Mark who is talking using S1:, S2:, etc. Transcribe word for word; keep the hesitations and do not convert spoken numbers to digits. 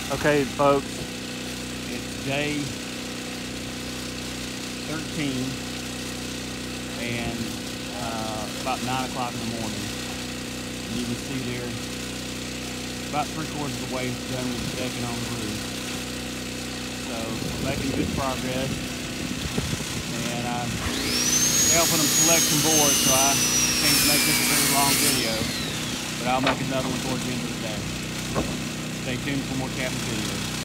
S1: Okay, folks,
S2: It's day thirteen and uh, about nine o'clock in the morning. And you can see there, about three quarters of the way done with the decking on the roof. So we're making good progress, and I'm helping them select some boards, so I can't make this a very long video, but I'll make another one towards the end of the day. Stay tuned for more camping videos.